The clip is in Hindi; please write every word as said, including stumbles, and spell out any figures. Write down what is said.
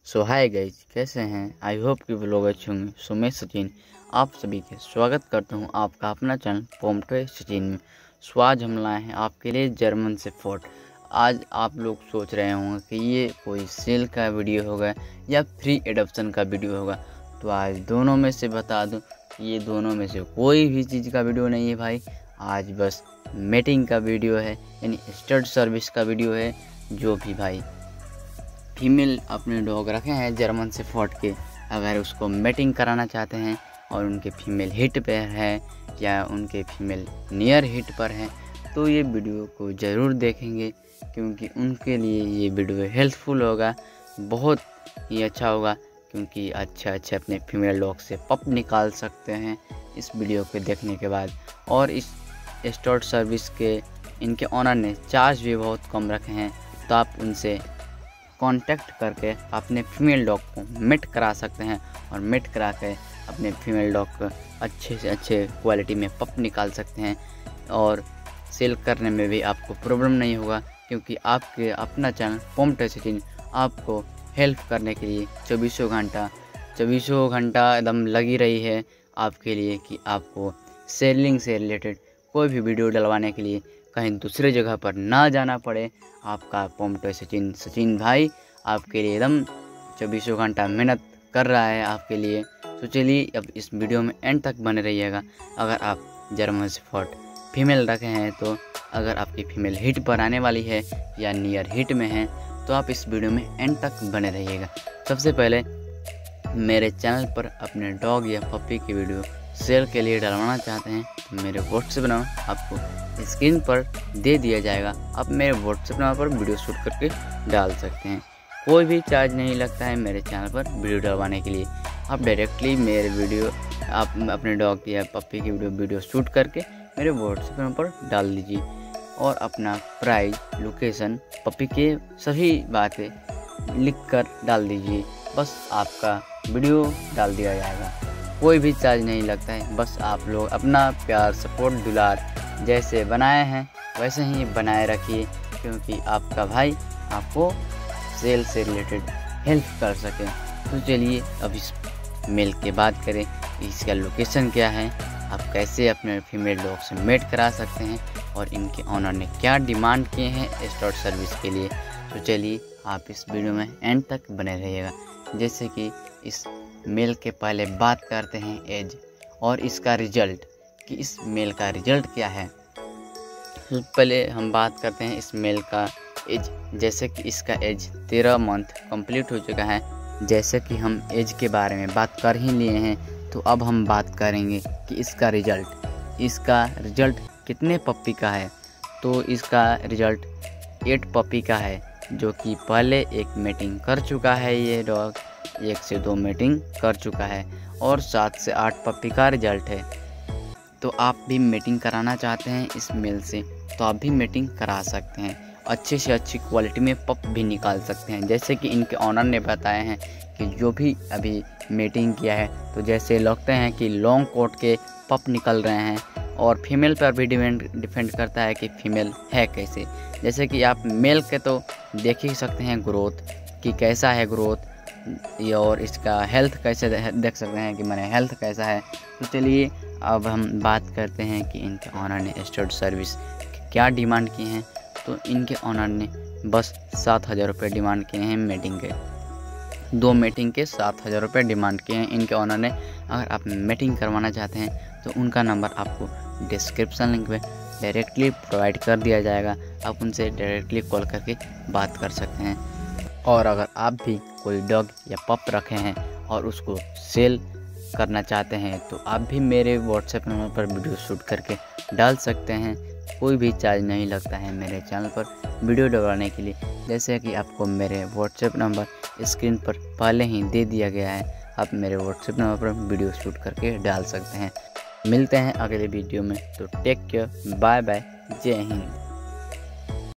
सो हाय गाइज, कैसे हैं? आई होप कि वो लोग अच्छे होंगे। सो मैं सचिन आप सभी के स्वागत करता हूं आपका अपना चैनल पोमटे सचिन में। सो आज हम लाए हैं आपके लिए जर्मन शेफर्ड। आज आप लोग सोच रहे होंगे कि ये कोई सेल का वीडियो होगा या फ्री एडॉप्शन का वीडियो होगा। तो आज दोनों में से बता दूं, ये दोनों में से कोई भी चीज़ का वीडियो नहीं है भाई। आज बस मेटिंग का वीडियो है, यानी स्टड सर्विस का वीडियो है। जो भी भाई फीमेल अपने डॉग रखे हैं जर्मन शेफर्ड के, अगर उसको मेटिंग कराना चाहते हैं और उनके फीमेल हिट पर है या उनके फीमेल नियर हिट पर हैं, तो ये वीडियो को ज़रूर देखेंगे, क्योंकि उनके लिए ये वीडियो हेल्पफुल होगा, बहुत ही अच्छा होगा। क्योंकि अच्छे अच्छे अपने फीमेल डॉग से पप निकाल सकते हैं इस वीडियो को देखने के बाद। और इस स्टड सर्विस के इनके ऑनर ने चार्ज भी बहुत कम रखे हैं, तो आप उनसे कांटेक्ट करके अपने फीमेल डॉग को मेट करा सकते हैं और मेट करा के अपने फीमेल डॉग को अच्छे से अच्छे क्वालिटी में पप निकाल सकते हैं। और सेल करने में भी आपको प्रॉब्लम नहीं होगा, क्योंकि आपके अपना चैनल पोमटे सचिन आपको हेल्प करने के लिए चौबीसों घंटा चौबीसों घंटा एकदम लगी रही है आपके लिए, कि आपको सेलिंग से रिलेटेड कोई भी वीडियो डलवाने के लिए कहीं दूसरे जगह पर ना जाना पड़े। आपका पोमटे सचिन सचिन भाई आपके लिए एकदम चौबीसों घंटा मेहनत कर रहा है आपके लिए। तो चलिए अब इस वीडियो में एंड तक बने रहिएगा। अगर आप जर्मन शेफर्ड फीमेल रखे हैं, तो अगर आपकी फीमेल हिट पर आने वाली है या नियर हिट में है, तो आप इस वीडियो में एंड तक बने रहिएगा। सबसे पहले मेरे चैनल पर अपने डॉग या पपी की वीडियो सेल के लिए डलवाना चाहते हैं, तो मेरे व्हाट्सएप नंबर आपको स्क्रीन पर दे दिया जाएगा। आप मेरे व्हाट्सएप नंबर पर वीडियो शूट करके डाल सकते हैं। कोई भी चार्ज नहीं लगता है मेरे चैनल पर वीडियो डलवाने के लिए। आप डायरेक्टली मेरे वीडियो आप अपने डॉग या पपी की वीडियो वीडियो शूट करके मेरे व्हाट्सएप नंबर पर डाल दीजिए, और अपना प्राइस, लोकेशन, पपी के सभी बातें लिख कर डाल दीजिए। बस आपका वीडियो डाल दिया जाएगा। कोई भी चार्ज नहीं लगता है। बस आप लोग अपना प्यार, सपोर्ट, दुलार जैसे बनाए हैं वैसे ही बनाए रखिए, क्योंकि आपका भाई आपको सेल से रिलेटेड हेल्प कर सके। तो चलिए अब इस मेल के बात करें, इसका लोकेशन क्या है, आप कैसे अपने फीमेल डॉग से मेट करा सकते हैं, और इनके ऑनर ने क्या डिमांड किए हैं स्टड सर्विस के लिए। तो चलिए आप इस वीडियो में एंड तक बने रहिएगा। जैसे कि इस मेल के पहले बात करते हैं एज और इसका रिजल्ट, कि इस मेल का रिजल्ट क्या है। तो पहले हम बात करते हैं इस मेल का एज। जैसे कि इसका एज तेरह मंथ कंप्लीट हो चुका है। जैसे कि हम एज के बारे में बात कर ही लिए हैं, तो अब हम बात करेंगे कि इसका रिजल्ट इसका रिजल्ट कितने पप्पी का है। तो इसका रिजल्ट एट पप्पी का है, जो कि पहले एक मीटिंग कर चुका है। ये डॉग एक से दो मीटिंग कर चुका है, और सात से आठ पप्पी का रिजल्ट है। तो आप भी मीटिंग कराना चाहते हैं इस मेल से, तो आप भी मीटिंग करा सकते हैं। अच्छे से अच्छी क्वालिटी में पप भी निकाल सकते हैं। जैसे कि इनके ऑनर ने बताए हैं कि जो भी अभी मीटिंग किया है, तो जैसे लगते हैं कि लॉन्ग कोट के पप निकल रहे हैं, और फीमेल पर भी डिपेंड डिपेंड करता है कि फीमेल है कैसे। जैसे कि आप मेल के तो देख ही सकते हैं ग्रोथ कि कैसा है ग्रोथ, और इसका हेल्थ कैसे देख सकते हैं कि मैंने हेल्थ कैसा है। तो चलिए अब हम बात करते हैं कि इनके ऑनर ने स्टड सर्विस क्या डिमांड किए हैं। तो इनके ऑनर ने बस सात हज़ार रुपये डिमांड किए हैं मीटिंग के, दो मीटिंग के सात हज़ार रुपये डिमांड किए हैं इनके ऑनर ने। अगर आप मीटिंग करवाना चाहते हैं, तो उनका नंबर आपको डिस्क्रिप्शन लिंक में डायरेक्टली प्रोवाइड कर दिया जाएगा। आप उनसे डायरेक्टली कॉल करके बात कर सकते हैं। और अगर आप भी कोई डॉग या पप रखे हैं और उसको सेल करना चाहते हैं, तो आप भी मेरे व्हाट्सएप नंबर पर वीडियो शूट करके डाल सकते हैं। कोई भी चार्ज नहीं लगता है मेरे चैनल पर वीडियो डलवाने के लिए। जैसे कि आपको मेरे व्हाट्सएप नंबर स्क्रीन पर पहले ही दे दिया गया है, आप मेरे व्हाट्सएप नंबर पर वीडियो शूट करके डाल सकते हैं। मिलते हैं अगले वीडियो में। तो टेक केयर, बाय बाय, जय हिंद।